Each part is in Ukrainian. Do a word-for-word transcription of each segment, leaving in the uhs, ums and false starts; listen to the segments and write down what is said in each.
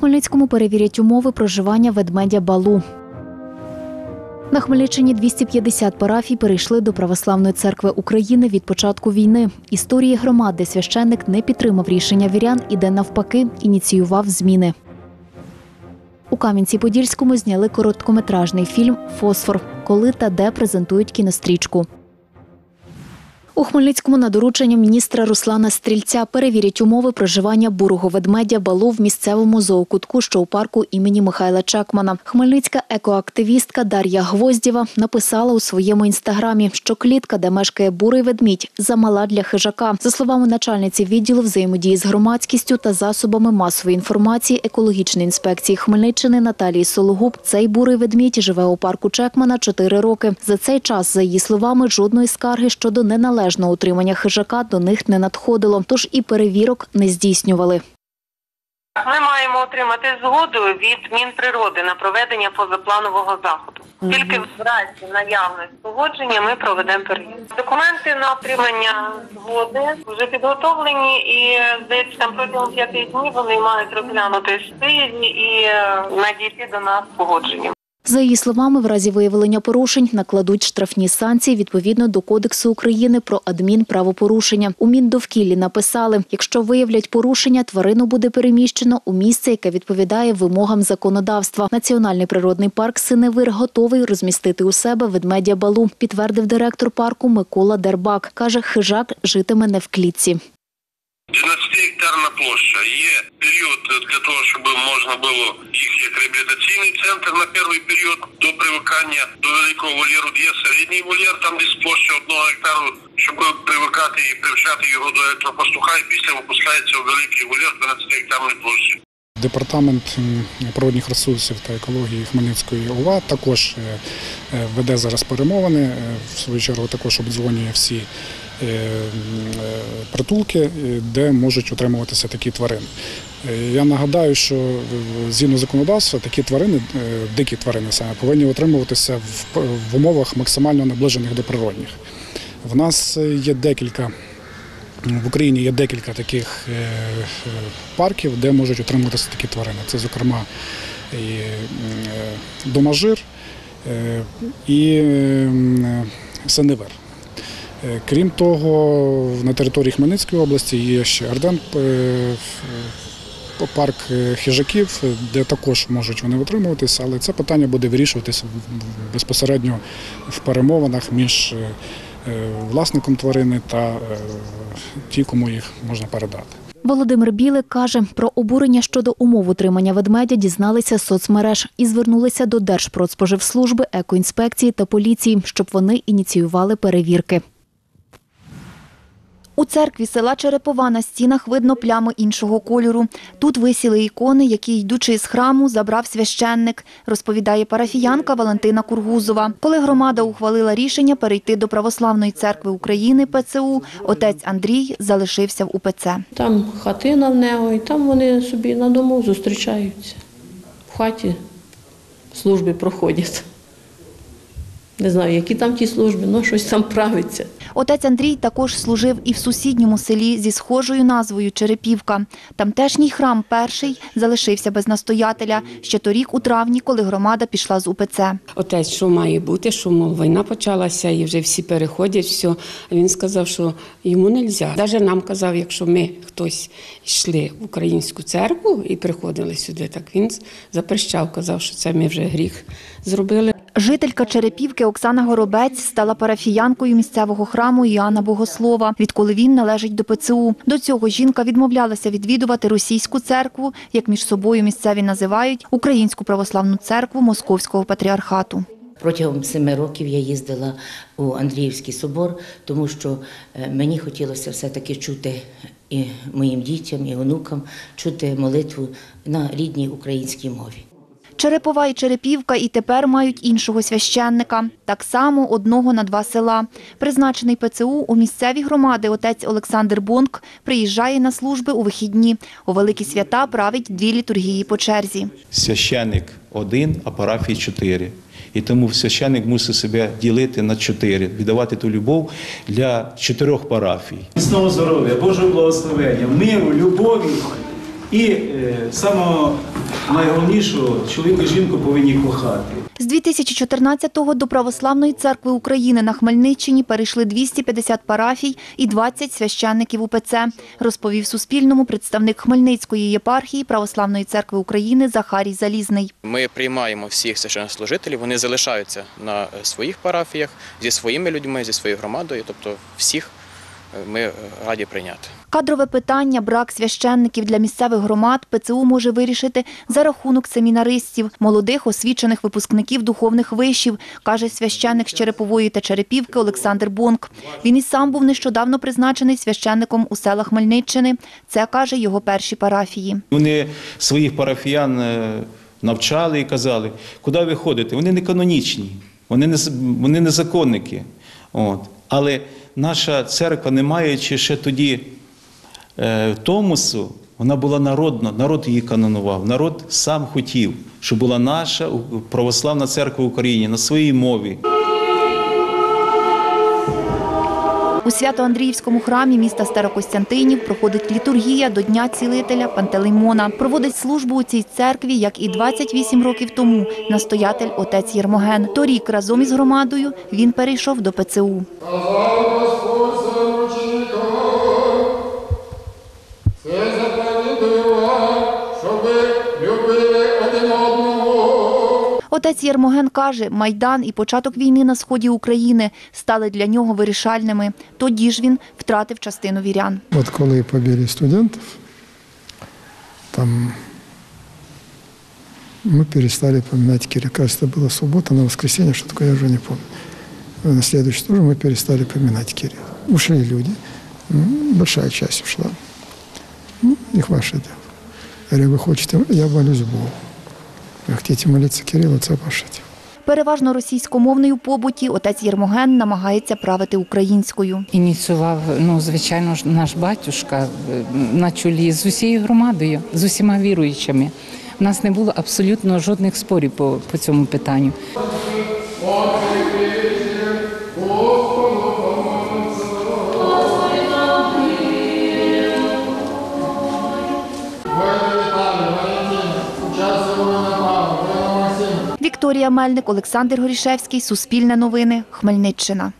Хмельницькому перевірять умови проживання ведмедя Балу. На Хмельниччині двісті п'ятдесят парафій перейшли до Православної церкви України від початку війни. Історії громад, де священник не підтримав рішення вірян і де навпаки ініціював зміни. У Кам'янці-Подільському зняли короткометражний фільм «Фосфор», коли та де презентують кінострічку. У Хмельницькому на доручення міністра Руслана Стрільця перевірять умови проживання бурого ведмедя Балу в місцевому зоокутку, що у парку імені Михайла Чекмана. Хмельницька екоактивістка Дар'я Гвоздєва написала у своєму інстаграмі, що клітка, де мешкає бурий ведмідь, замала для хижака. За словами начальниці відділу взаємодії з громадськістю та засобами масової інформації екологічної інспекції Хмельниччини Наталії Сологуб, цей бурий ведмідь живе у парку Чекмана чотири роки. За цей час, за її словами, жодної скарги щодо неналежного утримання хижака до них не надходило, тож і перевірок не здійснювали. Ми маємо отримати згоду від Мінприроди на проведення позапланового заходу. Тільки в разі наявності погодження ми проведемо перевірку. Документи на отримання згоди вже підготовлені і, здається, там протягом п'яти днів вони мають розглянути стилі і надійти до нас з погодженням. За її словами, в разі виявлення порушень накладуть штрафні санкції відповідно до Кодексу України про адмінправопорушення. У Міндовкіллі написали, якщо виявлять порушення, тварину буде переміщено у місце, яке відповідає вимогам законодавства. Національний природний парк Синевир готовий розмістити у себе ведмедя Балу, підтвердив директор парку Микола Дербак. Каже, хижак житиме не в клітці. дванадцятигектарна площа. Є період для того, щоб можна було їх як реабілітаційний центр на перший період до привикання до великого вольєру. Є середній вольєр, там десь площа одного гектару, щоб привикати і привчати його до електропастуха, і після випускається у великий вольєр дванадцятигектарної площі. Департамент природних ресурсів та екології Хмельницької ОВА також веде зараз перемовини, в свою чергу також обдзвонює всі притулки, де можуть утримуватися такі тварини. Я нагадаю, що згідно законодавства такі тварини, дикі тварини саме, повинні утримуватися в умовах максимально наближених до природних. В нас є декілька, в Україні є декілька таких парків, де можуть утримуватися такі тварини. Це, зокрема, і Домажир, і Синевир. Крім того, на території Хмельницької області є ще Арден, парк хижаків, де також можуть вони утримуватися, але це питання буде вирішуватися безпосередньо в перемовинах між власником тварини та ті, кому їх можна передати. Володимир Білик каже, про обурення щодо умов утримання ведмедя дізналися з соцмереж і звернулися до Держпродспоживслужби, екоінспекції та поліції, щоб вони ініціювали перевірки. У церкві села Черепова на стінах видно плями іншого кольору. Тут висіли ікони, які, йдучи з храму, забрав священник, розповідає парафіянка Валентина Кургузова. Коли громада ухвалила рішення перейти до Православної церкви України ПЦУ, отець Андрій залишився в УПЦ. Там хатина в нього, і там вони собі на дому зустрічаються. В хаті служби проходять. Не знаю, які там ті служби, але щось там правиться. Отець Андрій також служив і в сусідньому селі зі схожою назвою Черепівка. Тамтешній храм перший залишився без настоятеля ще торік у травні, коли громада пішла з УПЦ. Отець, що має бути, що, мов, війна почалася і вже всі переходять, все. А він сказав, що йому не можна. Навіть нам казав, якщо ми хтось йшли в українську церкву і приходили сюди, так він запрещав, казав, що це ми вже гріх зробили. Жителька Черепівки Оксана Горобець стала парафіянкою місцевого храму Іоанна Богослова, відколи він належить до ПЦУ. До цього жінка відмовлялася відвідувати російську церкву, як між собою місцеві називають, Українську православну церкву Московського патріархату. Протягом семи років я їздила у Андріївський собор, тому що мені хотілося все-таки чути і моїм дітям, і онукам, чути молитву на рідній українській мові. Черепова і Черепівка і тепер мають іншого священника. Так само одного на два села. Призначений ПЦУ у місцеві громади отець Олександр Бонк приїжджає на служби у вихідні. У великі свята править дві літургії по черзі. Священник один, а парафії чотири. І тому священник мусить себе ділити на чотири, віддавати ту любов для чотирьох парафій. Міцного здоров'я, Божого благословення, миру, любові І е, саме найголовнішого, чоловік і жінку повинні кохати. З дві тисячі чотирнадцятого до Православної церкви України на Хмельниччині перейшли двісті п'ятдесят парафій і двадцять священників УПЦ, розповів Суспільному представник Хмельницької єпархії Православної церкви України Захарій Залізний. Ми приймаємо всіх священнослужителів, вони залишаються на своїх парафіях зі своїми людьми, зі своєю громадою, тобто всіх ми раді прийняти. Кадрове питання, брак священників для місцевих громад ПЦУ може вирішити за рахунок семінаристів, молодих освічених випускників духовних вишів, каже священник з Черепової та Черепівки Олександр Бонк. Він і сам був нещодавно призначений священником у селах Хмельниччини. Це, каже, його перші парафії. Вони своїх парафіян навчали і казали, куди ви ходите? Вони не канонічні, вони не, вони не законники. От. Але наша церква, не маючи ще тоді е, томосу, вона була народна, народ її канонував, народ сам хотів, щоб була наша православна церква в Україні на своїй мові. У Свято-Андріївському храмі міста Старокостянтинів проходить літургія до Дня цілителя Пантелеймона. Проводить службу у цій церкві, як і двадцять вісім років тому, настоятель отець Єрмоген. Торік разом із громадою він перейшов до ПЦУ. Отець Єрмоген каже, Майдан і початок війни на сході України стали для нього вирішальними. Тоді ж він втратив частину вірян. От коли побили студентів, там ми перестали пам'ятати Кирилла. Кажется, це була субота, на воскресенье, що таке, я вже не пам'ятаю. На следующий тур мы перестали поминать Кирилла. Ушли люди, большая часть ушла. Ну, их ваше дело. Я говорю, вы хотите, я молюсь Богу. Ви хочете молитися Кирилу, це ваше діло. Переважно російськомовний у побуті, отець Єрмоген намагається правити українською. Ініціював, ну, звичайно, наш батюшка на чолі з усією громадою, з усіма віруючими. У нас не було абсолютно жодних спорів по, по цьому питанню. Вікторія Мельник, Олександр Горішевський, Суспільне новини, Хмельниччина.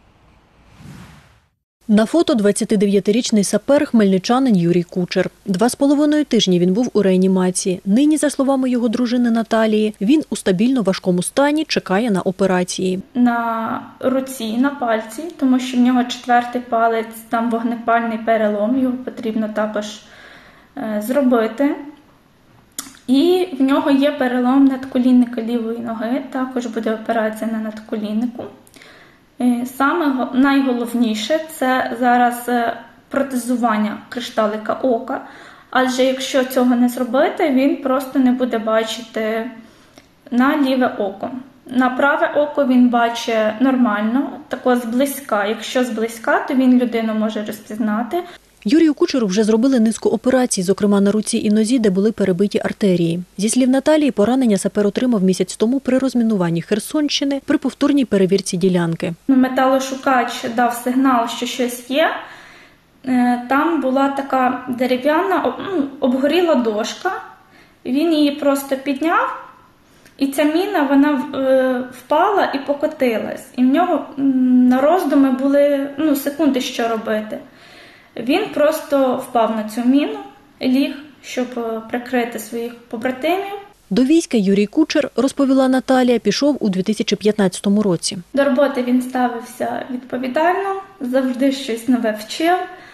На фото двадцятидев'ятирічний сапер хмельничанин Юрій Кучер. Два з половиною тижні він був у реанімації. Нині, за словами його дружини Наталії, він у стабільно важкому стані чекає на операції. На руці, на пальці, тому що в нього четвертий палець, там вогнепальний перелом, його потрібно також е, зробити. І в нього є перелом надколінника лівої ноги, також буде операція на надколіннику. Саме найголовніше – це зараз протезування кришталика ока, адже якщо цього не зробити, він просто не буде бачити на ліве око. На праве око він бачить нормально, тако зблизька. Якщо зблизька, то він людину може розпізнати. Юрію Кучеру вже зробили низку операцій, зокрема на руці і нозі, де були перебиті артерії. Зі слів Наталії, поранення сапер отримав місяць тому при розмінуванні Херсонщини при повторній перевірці ділянки. Металошукач дав сигнал, що щось є. Там була така дерев'яна, обгоріла дошка. Він її просто підняв, і ця міна, вона впала і покотилась. І в нього на роздуми були ну, секунди, що робити. Він просто впав на цю міну, ліг, щоб прикрити своїх побратимів. До війська Юрій Кучер, розповіла Наталія, пішов у дві тисячі п'ятнадцятому році. До роботи він ставився відповідально, завжди щось нове вчив.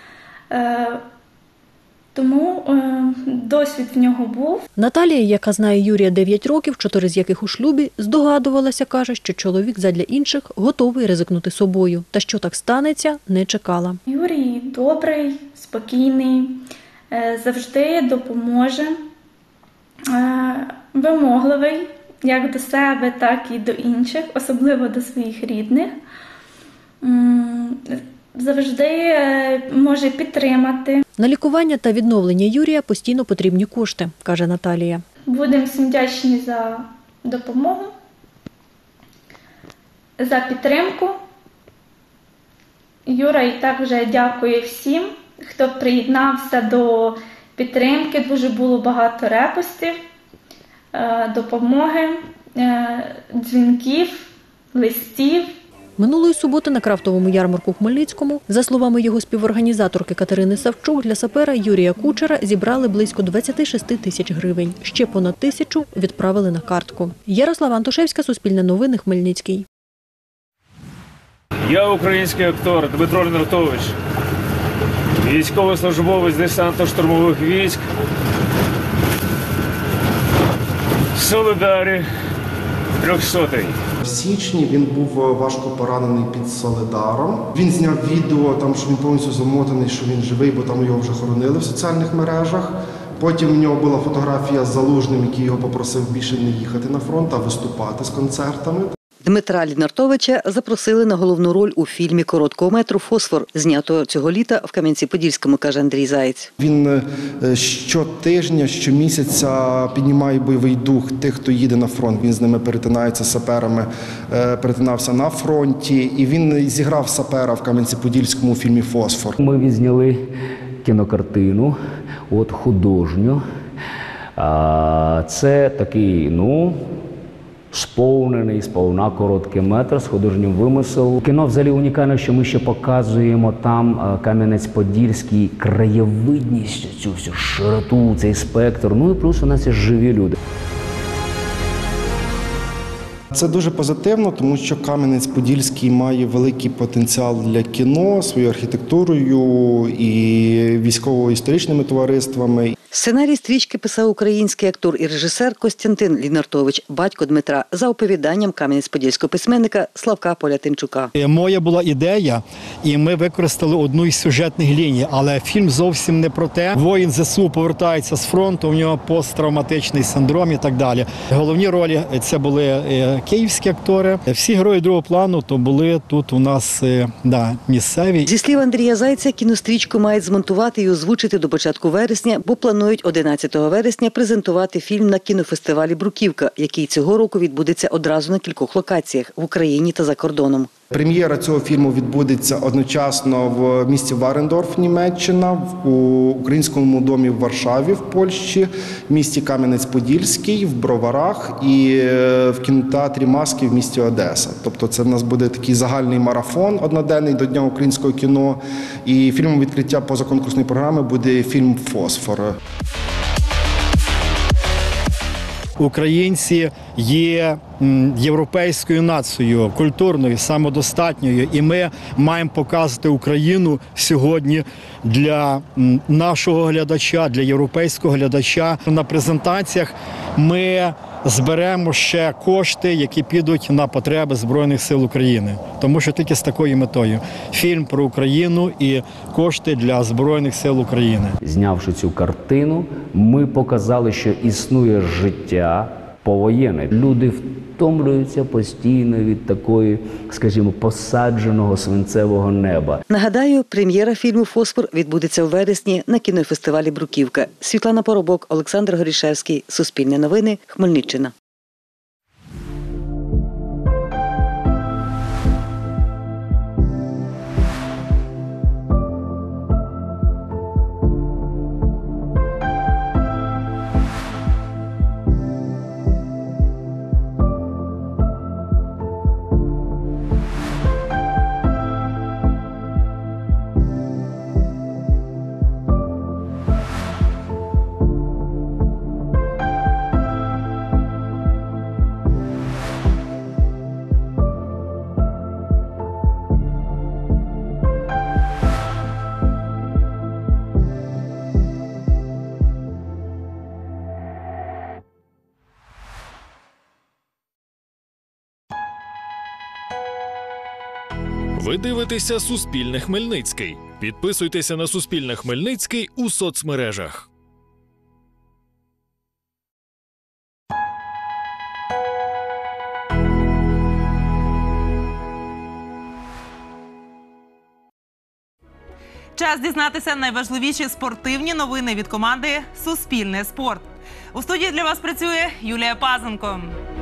Тому досвід в нього був. Наталія, яка знає Юрія дев'ять років, чотири з яких у шлюбі, здогадувалася, каже, що чоловік задля інших готовий ризикнути собою. Та що так станеться, не чекала. Юрій добрий, спокійний, завжди допоможе, вимогливий як до себе, так і до інших, особливо до своїх рідних. Завжди може підтримати. На лікування та відновлення Юрія постійно потрібні кошти, каже Наталія. Будемо всім вдячні за допомогу, за підтримку. Юра і так вже дякує всім, хто приєднався до підтримки, дуже було багато репостів, допомоги, дзвінків, листів. Минулої суботи на крафтовому ярмарку в Хмельницькому, за словами його співорганізаторки Катерини Савчук, для сапера Юрія Кучера зібрали близько двадцять шість тисяч гривень. Ще понад тисячу відправили на картку. Ярослава Антошевська, Суспільне новини, Хмельницький. Я український актор Дмитро Лінартович, військовий службовець десантно-штурмових військ, Солидарі, трьохсотий. В січні він був важко поранений під Солидаром. Він зняв відео, там, що він повністю замотаний, що він живий, бо там його вже хоронили в соціальних мережах. Потім в нього була фотографія з Залужним, який його попросив більше не їхати на фронт, а виступати з концертами. Дмитра Лінартовича запросили на головну роль у фільмі короткого метру «Фосфор», знятого цього літа в Кам'янці-Подільському, каже Андрій Заєць. Він щотижня, щомісяця піднімає бойовий дух тих, хто їде на фронт. Він з ними перетинається, з саперами, перетинався на фронті. І він зіграв сапера в Кам'янці-Подільському у фільмі «Фосфор». Ми відзняли кінокартину, от художню. Це такий, ну... сповнений, сповна короткий метр з художнім вимислом. Кіно взагалі унікальне, що ми ще показуємо там Кам'янець-Подільський, краєвидність, цю всю широту, цей спектр. Ну і плюс у нас є живі люди. Це дуже позитивно, тому що Кам'янець-Подільський має великий потенціал для кіно своєю архітектурою і військово-історичними товариствами. Сценарій стрічки писав український актор і режисер Костянтин Лінартович, батько Дмитра, за оповіданням кам'янець-подільського письменника Славка Полятинчука. Моя була ідея, і ми використали одну із сюжетних ліній, але фільм зовсім не про те. Воїн ЗСУ повертається з фронту, у нього посттравматичний синдром і так далі. Головні ролі – це були київські актори. Всі герої другого плану то були тут у нас да, місцеві. Зі слів Андрія Зайця, кінострічку мають змонтувати і озвучити до початку вересня, бо планують одинадцятого вересня презентувати фільм на кінофестивалі «Бруківка», який цього року відбудеться одразу на кількох локаціях в Україні та за кордоном. Прем'єра цього фільму відбудеться одночасно в місті Варендорф, Німеччина, в Українському домі в Варшаві, в Польщі, в місті Кам'янець-Подільський, в Броварах і в кінотеатрі «Маски» в місті Одеса. Тобто це в нас буде такий загальний марафон одноденний до Дня українського кіно. І фільмом відкриття позаконкурсної програми буде фільм «Фосфор». Українці є європейською нацією, культурною, самодостатньою, і ми маємо показувати Україну сьогодні для нашого глядача, для європейського глядача. На презентаціях ми зберемо ще кошти, які підуть на потреби Збройних сил України. Тому що тільки з такою метою. Фільм про Україну і кошти для Збройних сил України. Знявши цю картину, ми показали, що існує життя повоєнне. Люди втомлюються постійно від такої, скажімо, посадженого свинцевого неба. Нагадаю, прем'єра фільму «Фосфор» відбудеться у вересні на кінофестивалі «Бруківка». Світлана Поробок, Олександр Горішевський. Суспільне новини. Хмельниччина. Ви дивитеся Суспільне Хмельницький. Підписуйтеся на Суспільне Хмельницький у соцмережах. Час дізнатися найважливіші спортивні новини від команди «Суспільне спорт». У студії для вас працює Юлія Пазенко.